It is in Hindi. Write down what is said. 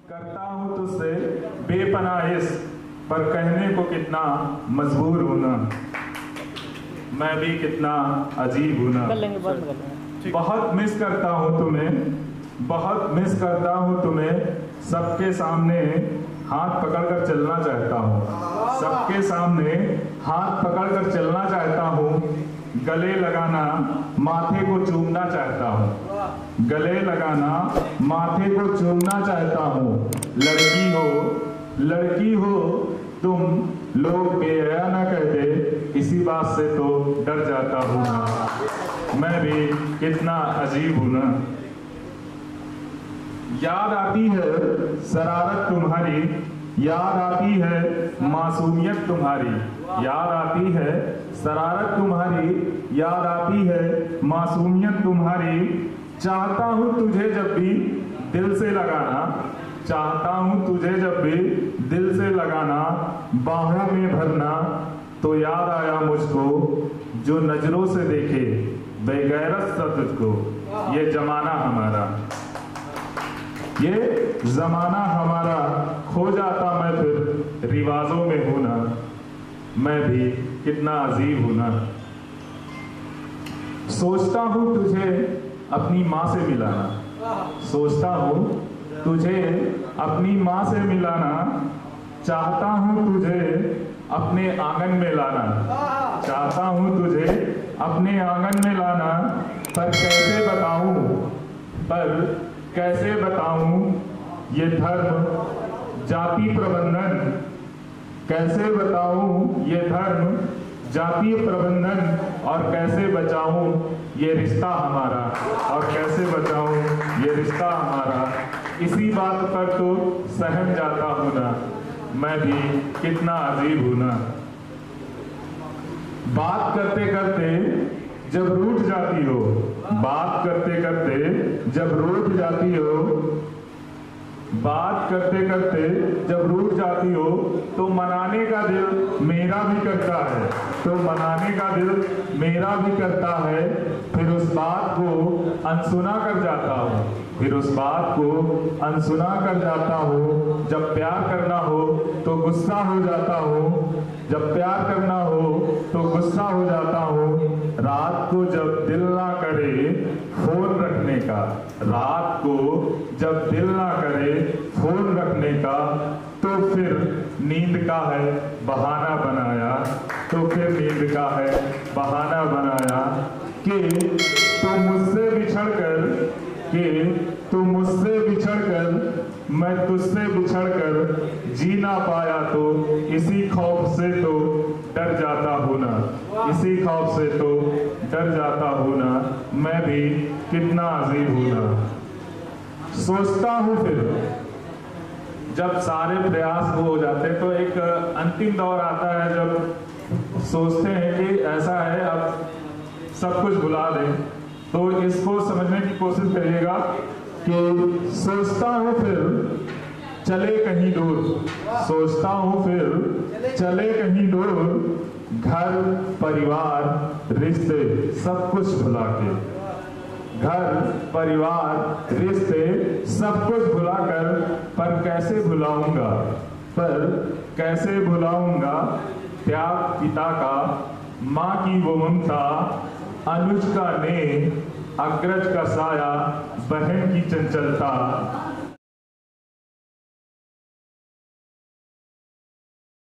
करता हूँ तुझसे बेपनाह इश्क, पर कहने को कितना मजबूर हूँ ना, मैं भी कितना अजीब हूँ ना। बहुत मिस करता हूँ तुम्हें, बहुत मिस करता हूँ तुम्हें, सबके सामने हाथ पकड़कर चलना चाहता हूँ, सबके सामने हाथ पकड़कर चलना चाहता हूँ, गले लगाना माथे को चूमना चाहता हूँ, गले लगाना माथे को चूमना चाहता हूँ। लड़की हो तुम, लोग बेहया न कहते, इसी बात से तो डर जाता हूँ ना, मैं भी कितना अजीब हूँ ना। याद आती है शरारत तुम्हारी, याद आती है मासूमियत तुम्हारी, याद आती है शरारत तुम्हारी, याद आती है मासूमियत तुम्हारी। चाहता हूँ तुझे जब भी दिल से लगाना, चाहता हूँ तुझे जब भी दिल से लगाना, बाहों में भरना, तो याद आया मुझको जो नजरों से देखे बेगैरत सा तुझको। ये जमाना हमारा, ये जमाना हमारा, खो जाता मैं फिर रिवाजों में हूं ना, मैं भी कितना अजीब हूं ना। सोचता हूं तुझे अपनी माँ से मिलाना, सोचता हूं तुझे अपनी माँ से मिलाना, चाहता हूं तुझे अपने आंगन में लाना, चाहता हूं तुझे अपने आंगन में लाना, पर कैसे बताऊं, पर कैसे बताऊं ये धर्म जाति प्रबंधन, कैसे बताऊं ये धर्म जातीय प्रबंधन, और कैसे बचाऊं ये रिश्ता हमारा, और कैसे बचाऊं ये रिश्ता हमारा। इसी बात पर तो सहम जाता हूं ना, मैं भी कितना अजीब हूं ना। बात करते करते जब रूठ जाती हो, बात करते करते जब रूठ जाती हो, बात करते करते जब रूठ जाती हो, तो मनाने का दिल मेरा भी करता है, तो मनाने का दिल मेरा भी करता है। फिर उस बात को अनसुना कर जाता हूँ, फिर उस बात को अनसुना कर जाता हूँ। जब प्यार करना हो तो गुस्सा हो जाता हूँ, जब प्यार करना हो तो गुस्सा हो जाता हूँ। रात को जब दिल ना करे फोन रखने का, रात को जब दिल ना करे फोन रखने का, तो फिर नींद का है बहाना बनाया, तो फिर नींद का है बहाना बनाया कि तुम मुझसे बिछड़कर, कि तुम मुझसे बिछड़कर मैं तुझसे बिछड़कर जी ना पाया, तो इसी खौफ से तो डर जाता हूँ ना, इसी खौफ से तो डर जाता हूँ ना, मैं भी कितना अजीब हूँ ना। सोचता हूँ फिर जब सारे प्रयास हो जाते हैं, तो एक अंतिम दौर आता है जब सोचते हैं कि ऐसा है अब सब कुछ भुला दें। तो इसको समझने की कोशिश करिएगा कि सोचता हूँ फिर चले कहीं दूर, सोचता हूँ फिर चले कहीं दूर, घर परिवार रिश्ते सब कुछ भुला के, घर परिवार रिश्ते सब कुछ भुलाकर, पर कैसे भुलाऊंगा, पर कैसे भुलाऊंगा त्याग पिता का, माँ की वो ममता, अनुज का नेह, अग्रज का साया, बहन की चंचलता,